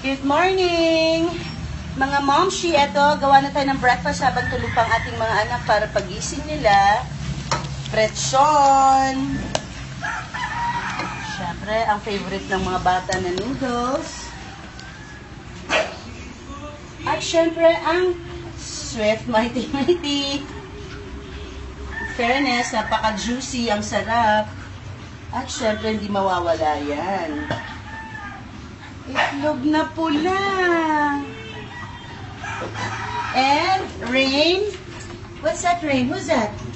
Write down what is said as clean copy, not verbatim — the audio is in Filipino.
Good morning! Mga momshi, eto, gawa na tayo ng breakfast habang tulog pang ating mga anak para pagising nila. Pretson. Siyempre, ang favorite ng mga bata na noodles. At siyempre, ang Swift Mighty Mighty. Fairness, napaka-juicy, ang sarap. At siyempre, hindi mawawala yan. Itlog na pula. And Rain. What's that, Rain? Who's that?